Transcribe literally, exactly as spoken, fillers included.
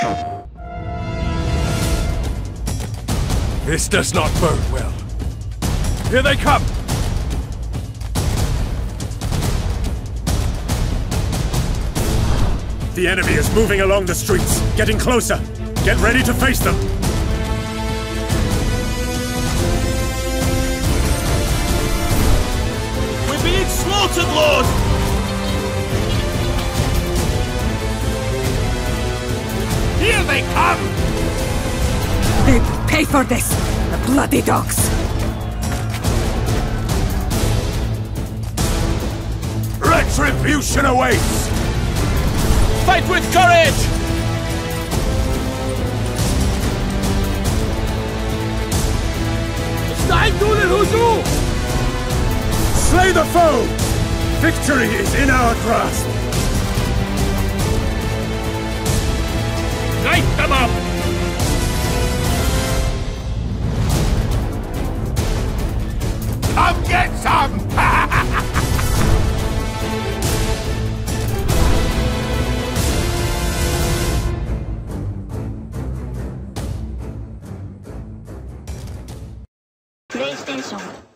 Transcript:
This does not bode well. Here they come! The enemy is moving along the streets, getting closer. Get ready to face them. We're being slaughtered, Lord! Here they come! They will pay for this, the bloody dogs! Retribution awaits! Fight with courage! Slay the foe! Victory is in our grasp! Light them up! Come get some! PlayStation